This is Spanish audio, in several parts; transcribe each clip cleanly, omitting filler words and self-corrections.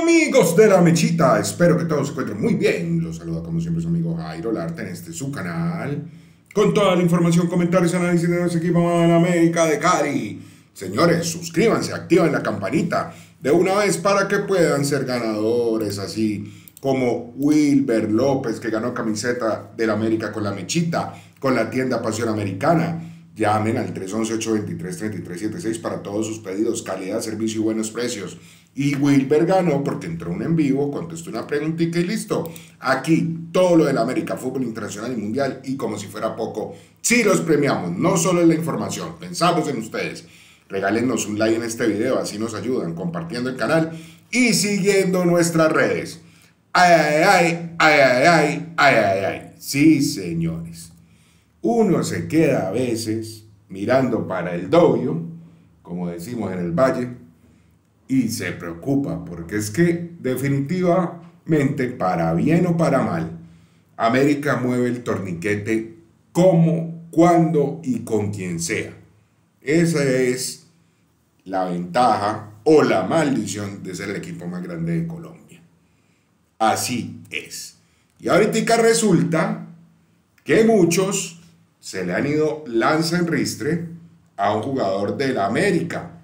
Amigos de la Mechita, espero que todos se encuentren muy bien. Los saluda como siempre su amigo Jairo Larte en este su canal, con toda la información, comentarios y análisis de nuestro equipo en América de Cali. Señores, suscríbanse, activen la campanita de una vez para que puedan ser ganadores, así como Wilber López, que ganó camiseta del América con la Mechita, con la tienda Pasión Americana. Llamen al 311-823-3376 para todos sus pedidos, calidad, servicio y buenos precios. Y Wilber ganó porque entró un en vivo, contestó una preguntita y listo. Aquí todo lo del América, fútbol internacional y mundial, y como si fuera poco, sí los premiamos, no solo en la información, pensamos en ustedes. Regálenos un like en este video, así nos ayudan, compartiendo el canal y siguiendo nuestras redes. Ay, ay, ay, ay, ay, ay, ay, ay. Sí, señores. Uno se queda a veces mirando para el dobio, como decimos en el valle, y se preocupa, porque es que definitivamente, para bien o para mal, América mueve el torniquete como, cuando y con quien sea. Esa es la ventaja o la maldición de ser el equipo más grande de Colombia. Así es. Y ahorita resulta que muchos se le han ido lanza en ristre a un jugador de la América.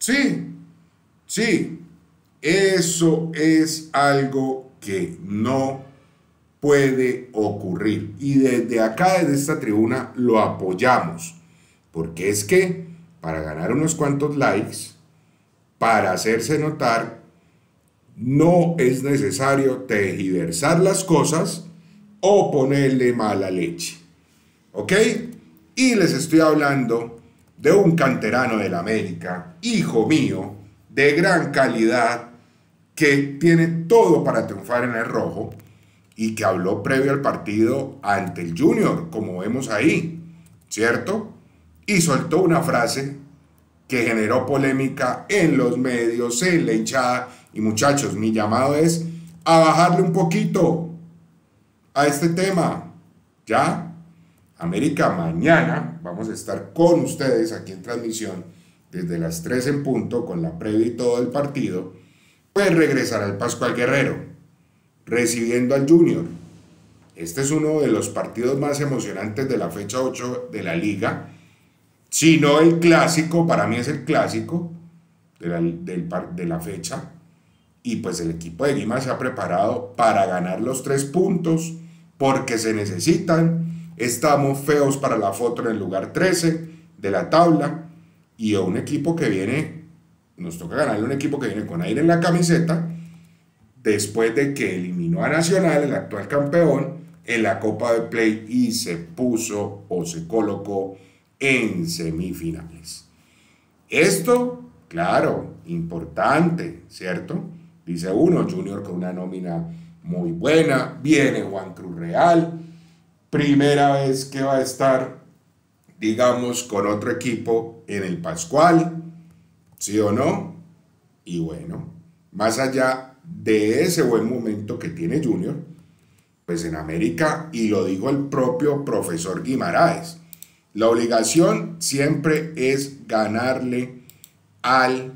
Sí, eso es algo que no puede ocurrir. Y desde acá, desde esta tribuna, lo apoyamos. Porque es que para ganar unos cuantos likes, para hacerse notar, no es necesario tergiversar las cosas o ponerle mala leche. ¿Ok? Y les estoy hablando de un canterano del América, hijo mío, de gran calidad, que tiene todo para triunfar en el rojo y que habló previo al partido ante el Junior, como vemos ahí, ¿cierto? Y soltó una frase que generó polémica en los medios, en la hinchada. Y muchachos, mi llamado es a bajarle un poquito a este tema, ¿ya? América, mañana vamos a estar con ustedes aquí en transmisión desde las 3 en punto con la previa y todo el partido. Pues regresar al Pascual Guerrero, recibiendo al Junior. Este es uno de los partidos más emocionantes de la fecha 8 de la liga. Si no el clásico, para mí es el clásico de la fecha. Y pues el equipo de Guima se ha preparado para ganar los 3 puntos porque se necesitan. Estamos feos para la foto en el lugar 13 de la tabla. Y a un equipo que viene, nos toca ganarle a un equipo que viene con aire en la camiseta, después de que eliminó a Nacional, el actual campeón, en la Copa de Play y se puso o se colocó en semifinales. Esto, claro, importante, ¿cierto? Dice uno, Junior con una nómina muy buena, viene Juan Cruz Real, primera vez que va a estar, digamos, con otro equipo en el Pascual, ¿sí o no? Y bueno, más allá de ese buen momento que tiene Junior, pues en América, y lo dijo el propio profesor Guimaraes, la obligación siempre es ganarle al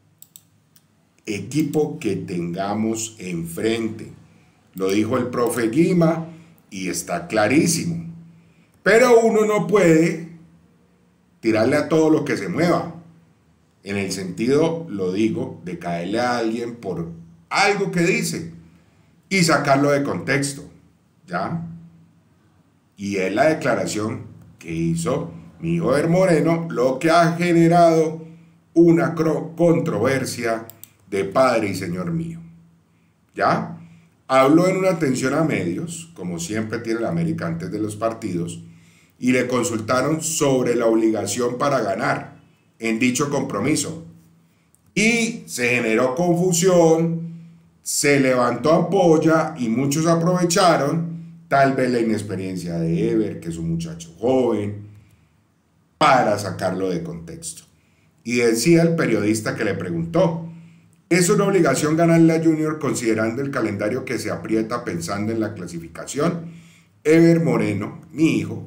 equipo que tengamos enfrente. Lo dijo el profe Guima y está clarísimo. Pero uno no puede tirarle a todo lo que se mueva. En el sentido, lo digo, de caerle a alguien por algo que dice y sacarlo de contexto, ¿ya? Y es la declaración que hizo mi hijo Ever Moreno, lo que ha generado una controversia de padre y señor mío, ¿ya? Habló en una atención a medios, como siempre tiene el América antes de los partidos, y le consultaron sobre la obligación para ganar en dicho compromiso. Y se generó confusión, se levantó ampolla y muchos aprovecharon, tal vez la inexperiencia de Ever, que es un muchacho joven, para sacarlo de contexto. Y decía el periodista que le preguntó, ¿es una obligación ganarle a Junior considerando el calendario que se aprieta pensando en la clasificación? Ever Moreno, mi hijo,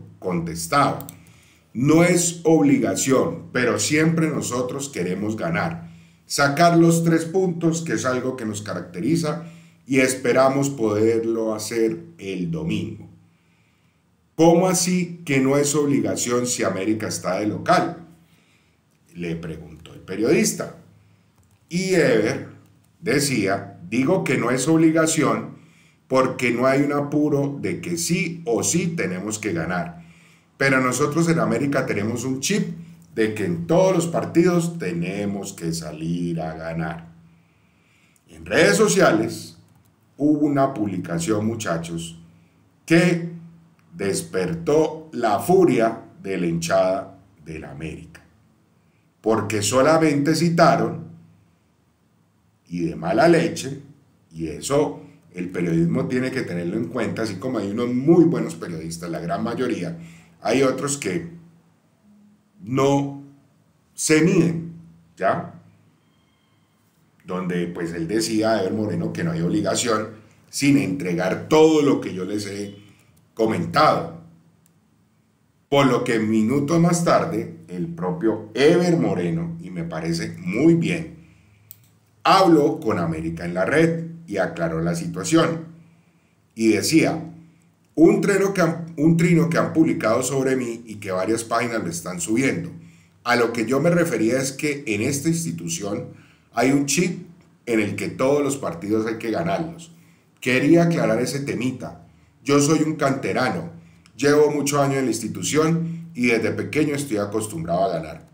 contestaba, no es obligación, pero siempre nosotros queremos ganar. sacar los 3 puntos, que es algo que nos caracteriza, y esperamos poderlo hacer el domingo. ¿Cómo así que no es obligación si América está de local?, le preguntó el periodista. Y Ever decía, digo que no es obligación porque no hay un apuro de que sí o sí tenemos que ganar. Pero nosotros en América tenemos un chip de que en todos los partidos tenemos que salir a ganar. En redes sociales hubo una publicación, muchachos, que despertó la furia de la hinchada del América, porque solamente citaron, y de mala leche, y eso el periodismo tiene que tenerlo en cuenta, así como hay unos muy buenos periodistas, la gran mayoría, hay otros que no se miden, ¿ya? Donde pues él decía a Ever Moreno que no hay obligación sin entregar todo lo que yo les he comentado. Por lo que minutos más tarde, el propio Ever Moreno, y me parece muy bien, habló con América en la red y aclaró la situación. Y decía, un trino que han publicado sobre mí y que varias páginas lo están subiendo. A lo que yo me refería es que en esta institución hay un chip en el que todos los partidos hay que ganarlos. Quería aclarar ese temita. Yo soy un canterano, llevo muchos años en la institución y desde pequeño estoy acostumbrado a ganar.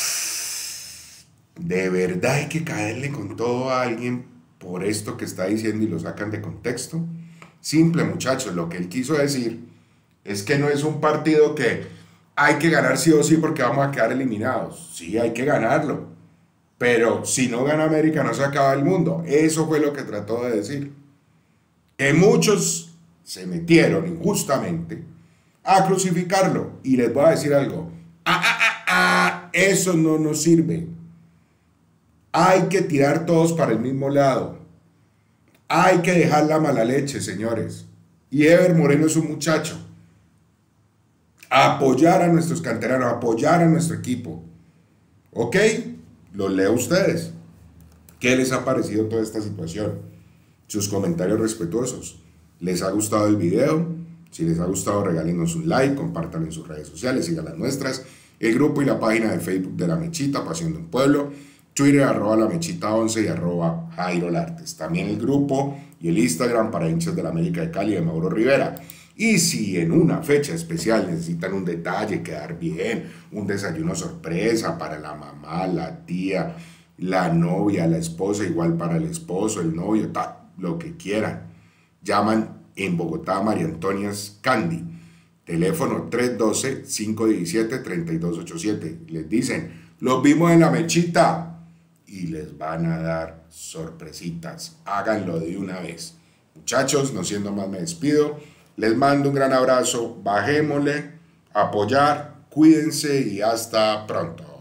De verdad hay que caerle con todo a alguien por esto que está diciendo y lo sacan de contexto. Simple, muchachos, lo que él quiso decir es que no es un partido que hay que ganar sí o sí porque vamos a quedar eliminados. Sí, hay que ganarlo, pero si no gana América no se acaba el mundo. Eso fue lo que trató de decir. Que muchos se metieron injustamente a crucificarlo. Y les voy a decir algo. Eso no nos sirve. Hay que tirar todos para el mismo lado. Hay que dejar la mala leche, señores. Y Ever Moreno es un muchacho. Apoyar a nuestros canteranos, apoyar a nuestro equipo. ¿Ok? Los leo a ustedes. ¿Qué les ha parecido toda esta situación? Sus comentarios respetuosos. ¿Les ha gustado el video? Si les ha gustado, regálenos un like, compártanlo en sus redes sociales, sigan las nuestras, el grupo y la página de Facebook de La Mechita, Pasión de un Pueblo, Twitter, @lamechita11 y @JairoLartes. También el grupo y el Instagram para hinchas de la América de Cali de Mauro Rivera. Y si en una fecha especial necesitan un detalle, quedar bien, un desayuno sorpresa para la mamá, la tía, la novia, la esposa, igual para el esposo, el novio, lo que quieran, llaman en Bogotá a María Antonias Candy, teléfono 312-517-3287. Les dicen, los vimos en La Mechita, y les van a dar sorpresitas. Háganlo de una vez. Muchachos, no siendo más, me despido. Les mando un gran abrazo. Bajémosle, apoyar, cuídense y hasta pronto.